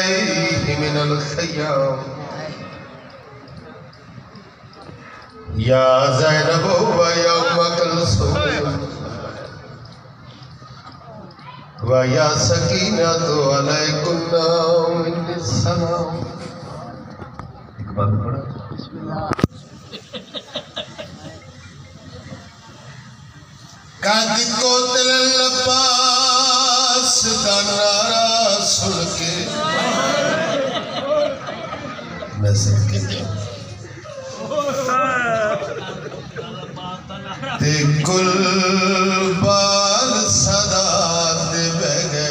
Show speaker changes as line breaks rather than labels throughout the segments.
عليه من الخيام يا زينب ويا أم كلثوم ويا سكينة عليكن من السلام. قد قتل العباس دا نعرہ سن کے میں صدقے جاؤں تے کل بال صدا دے بہ گئے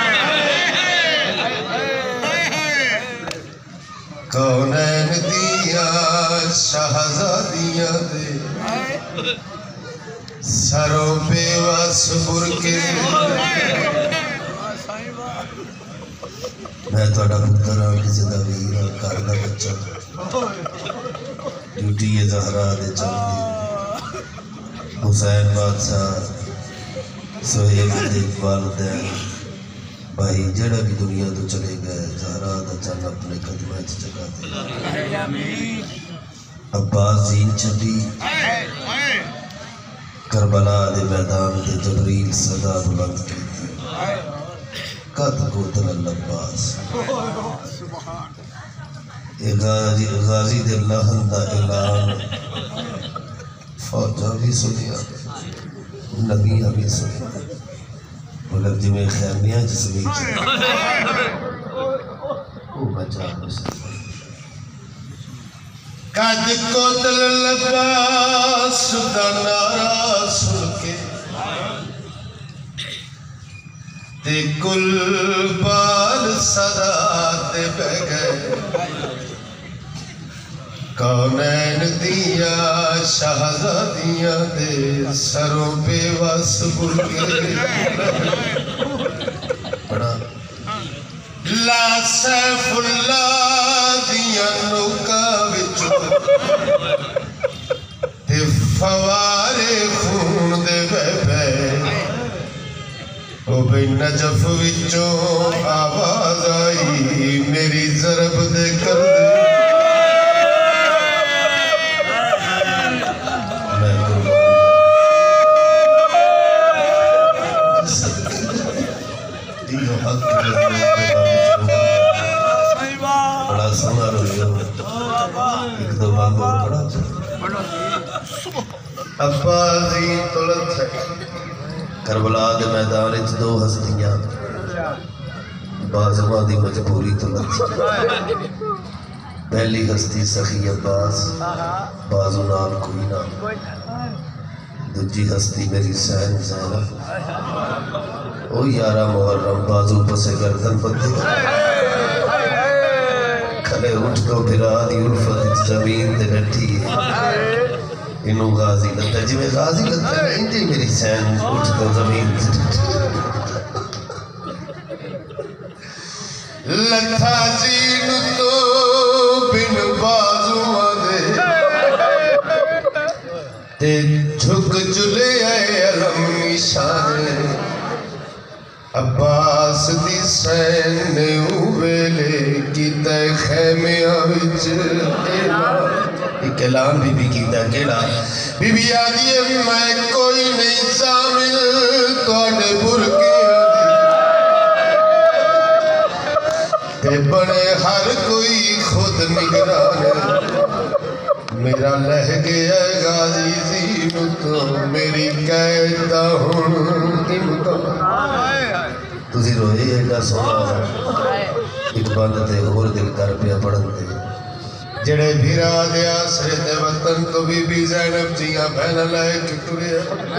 کونین دیا شہزادیاں دے سروں پہ واسبر کے. میں توڑا پتر ہوں کسی دا ویر کار دا بچہ ڈیوٹی یہ زہرہ دے چل دی حسین بادشاہ سہیب دے والدین بھائی جڑا بھی دنیا تو چلے گئے زہرہ دا چل اپنے قدمہ چکا دے. عباس زین چلی کربلا دے میدان دے جبریل صدا بلند کی قد قتل العباس. غازی دے لہن دا اعلان فوجہ بھی سنیا نبیہ بھی سنیا ملک جمعے خیمیاں جس بھی وہ بچا مسلم. قد قتل العباس دا نعرہ سن کے تے کل بال صدا دے بہ گئے کونین دیا شہزادیاں دے سروں پہ واسبر کے. پڑھا لا سیف اللہ دیا نکا وچوں تے فوارے خون دے بہ بہ او بھئی نجف وچوں آواز آئی میری ضرب دے کر دے. بڑا سونا رویا ایک دو بات اور بڑا عباس زین طلعت ہے. کربلا دے میدان اچ دو ہستیاں بازواں دی مجبوری طلعت. پہلی ہستی سخی عباس بازو نال کوئی نہ دوجی ہستی میری سین زینب او یارہ محرم بازو پسے گردن پتے کھلے اٹھ تو پھرا دی الفت زمین دے ڈٹھی انہوں غازی لگتا جی میں غازی لگتا ہے انجی میری سین اٹھ تو زمین دے ڈٹھی لتھا زین تو بن بازو آدھے تے جھک جلے آئے علم نشان عباس دی سین نے اویلے کی تے خیمیاں وچ ایک اعلان بی بی کیتا کیڑا بی بی آدھی میں کوئی نہیں شامل توڑے برکے تے بڑے ہر کوئی خود نگران میرا لہ گیا غازی زین تو میری قیدہ ہن امتحان. تُسی روئے ایڈا سونا ایک باندھتے اور دل کر پیا پڑھتے جڑے بھیرا دے آسرے دے وطن تو بی بی زینب جیاں بہن لائے کٹورے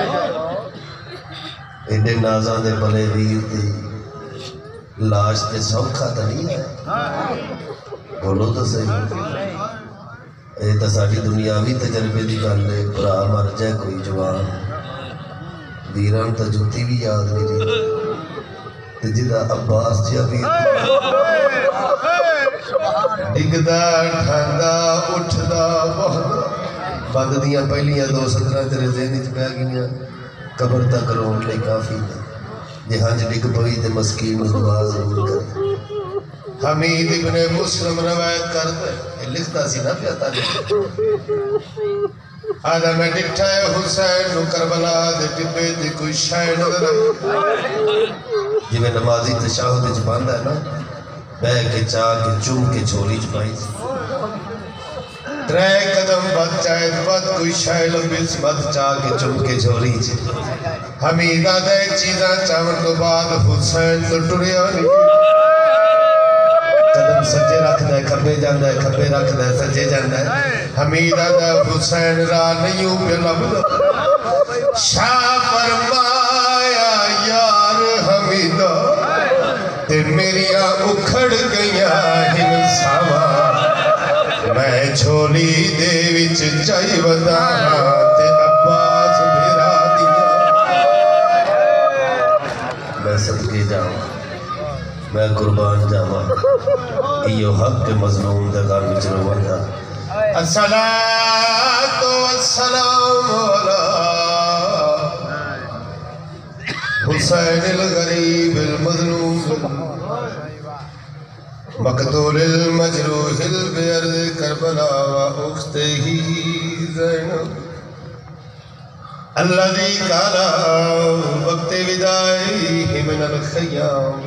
ایڈے نازاں دے بلے ویر دے لاش تے سوکھا تا نہیں ہے بولو تو صحیح اے تا ساڑھی دنیاوی تجربے دی گل ہے برا مر جائے کوئی جوان ویران تا جوتی بھی یاد نہیں رہی جدا عباس جا بھی ڈگدا ٹھاندا اٹھدا بہدا بند دیاں پہلیاں دو سطرہ تیرے ذہنی چ پہ گئیاں قبر تک رون لے کافی جے ہنج ڈگ پئی تے مسکین دعا ضرور کر حمید ابن مسلم روایت کرتا ہے لکھتا سی نہ پیتا آدھا میں ڈٹھا ہے حسین نو کربلا دے ٹپے دی کوئی شائع نظر جی میں نمازی تشاہد جباندہ ہے نا بے کے چاہ کے چوم کے چھوڑی چھپائی ترے قدم بد چاہت بد کوئی شائع لمبیس بد چاہ کے چوم کے چھوڑی چھپائی حمیدہ دے چیزاں چاہن تو بعد حسین تو ٹریا نہیں قدم سجے رکھ دے کھبے جاندہ ہے کھبے رکھ دے سجے جاندہ ہے حمیدہ دے حسین را نیوں پہ لبدا شاہ فرمایا یار حمیدہ تے میریاں اکھڑ گئیاں ہن ساما میں چھولی دے وچ چائی ودا تے عباس بھیرا دیا میں صدقے جاؤں میں قربان جاوا ایو حق کے مظلوم دے گھر وچ رواندا الصلاۃ والسلام علی حسین الغریب المظلوم مقتول المجروح بأرض کربلا واختہ زینب الذي كان وقت وداعه من الخيام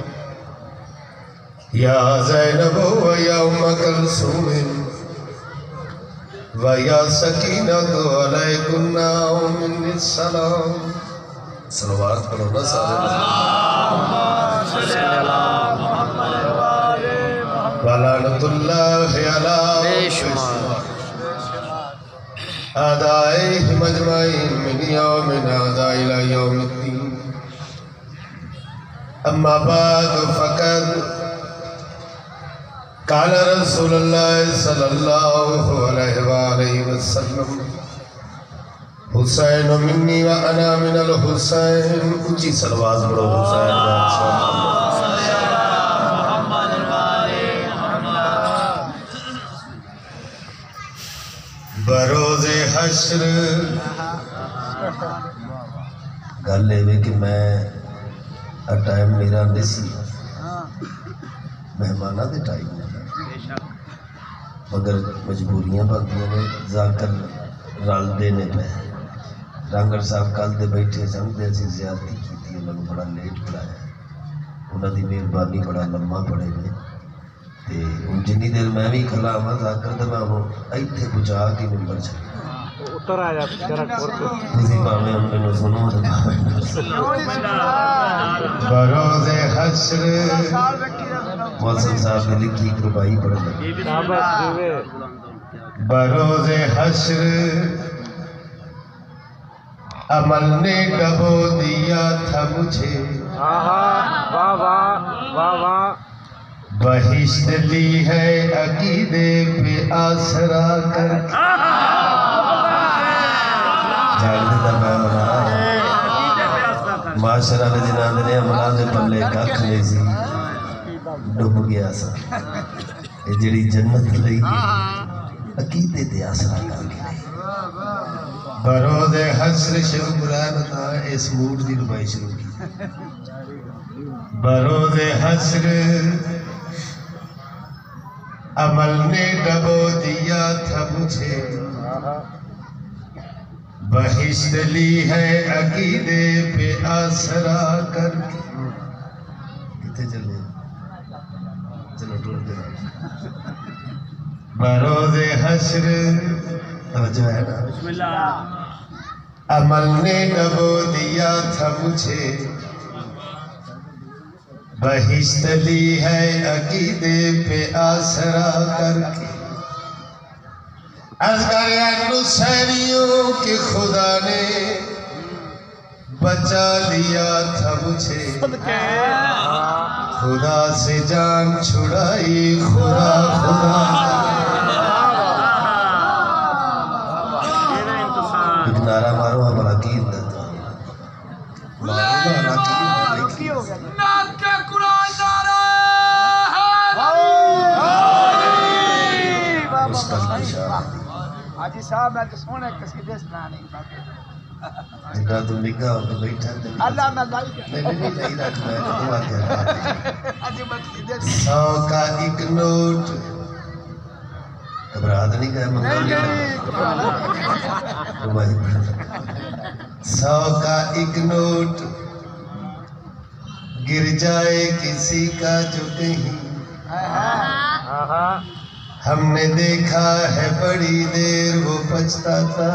یا زینب و یا ام کلثوم و یا سکینۃ علیکن من السلام صلوات پڑھو نا سارے ولعنۃ اللہ علی اعدائهم اجمعین من یومنا هذا الی یوم الدین اما بعد فقد قال رسول اللہ صلی اللہ علیہ وآلہ وسلم حسین منی و انا من الحسین اچھی صلوات پڑھو حسین بادشاہ بروز حشر گل لے کہ میں ٹائم میرا نہیں سی مہمانہ دے ٹائم مگر مجبوریاں بندیاں نے ذاکر رل دینے پہ رنگر صاحب کل دے بیٹھے سمجھے اسی زیادتی کی تھی انہوں نے بڑا لیٹ پڑھایا انہوں دی مہربانی بڑا لمحہ پڑھے میں تے ان جنی دیر میں بھی کھلا ہوا ذاکر دے میں ہوں ایتھے پچھا کے ممبر چلے اتر آیا تھی پاہمیں ہم نے سنو بروز حشر موسم صاحب نے لکھی ایک ربائی پڑھ لگی بروز حشر عمل نے ڈبو دیا تھا مجھے بہشت لی ہے عقیدے پہ آسرا کر جان دیتا میں منا معاشرہ نے جنہاں نے امنا دے پلے کھاک لے سی ڈوب گیا سا یہ جڑی جنت لئی عقیدے تے آسرا کر کے بروز حشر شروع قرآن تھا اس موڈ دی ربائی شروع کی بروز حشر عمل نے ڈبو دیا تھا مجھے بہشت لی ہے عقیدے پہ آسرا کر کے کتے چلے چلو ٹوڑ دے بروز حشر توجہ ہے نا بسم اللہ عمل نے ڈبو دیا تھا مجھے بہشت لی ہے عقیدے پہ آسرا کر کے عرض کر نصیریوں کہ خدا نے بچا لیا تھا مجھے خدا سے جان چھڑائی خدا خدا ایک نعرہ مارو ہمارا کی دیتا
حاجی صاحب میں تو سونے قصیدے سنا نہیں پاتے
جنہا تم نگاہ ہو کے بیٹھا
اللہ میں لائی
نہیں رکھ میں تو آگیا
جی بخشیدے
100 کا ایک نوٹ گھبراہٹ نہیں کہ منگا
نہیں
لیا
نہیں
100 کا ایک نوٹ گر جائے کسی کا جو کہیں ہم نے دیکھا ہے بڑی دیر وہ پچھتاتا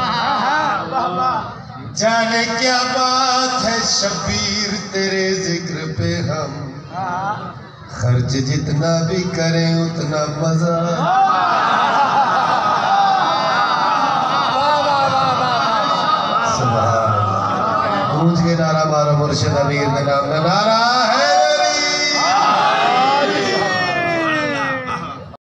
جانے کیا بات ہے شبیر تیرے ذکر پہ ہم خرچ جتنا بھی کریں اتنا مزہ سبحان اللہ گونج کے نعرہ مارو مرشد امیر کا نام نعرہ